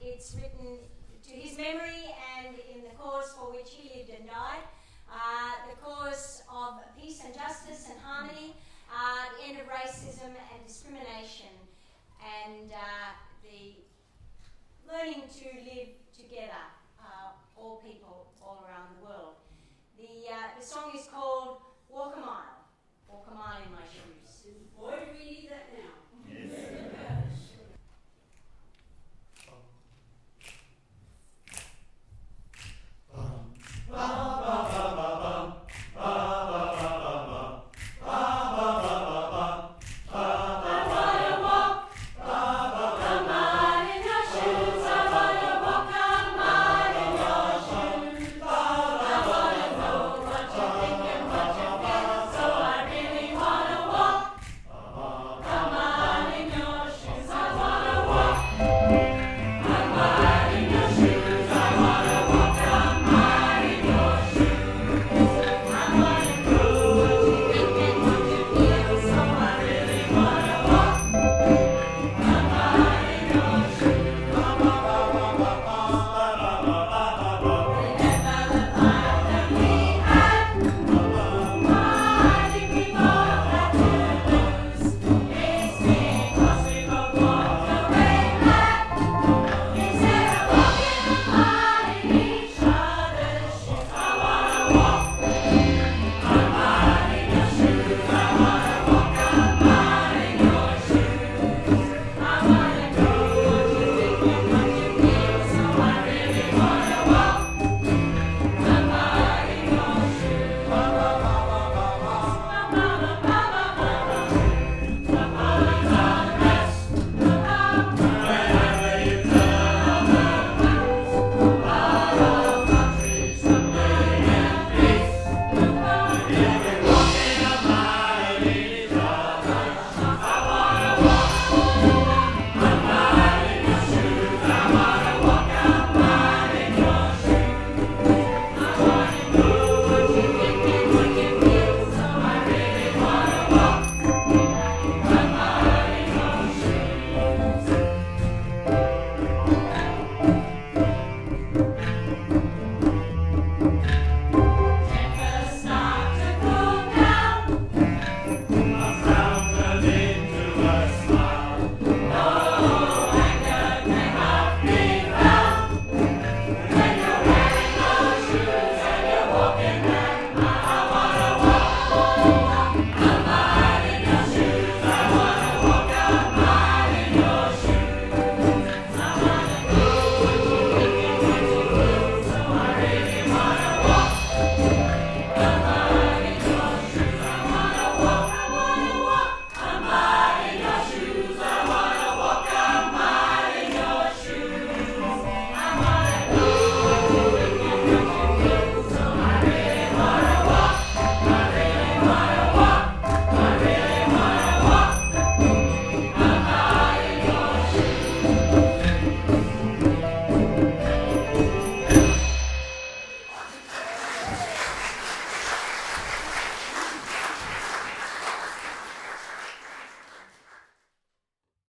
It's written to his memory and in the cause for which he lived and died, the cause of peace and justice and harmony, the end of racism and discrimination, and the learning to live together, all people all around the world. The song is called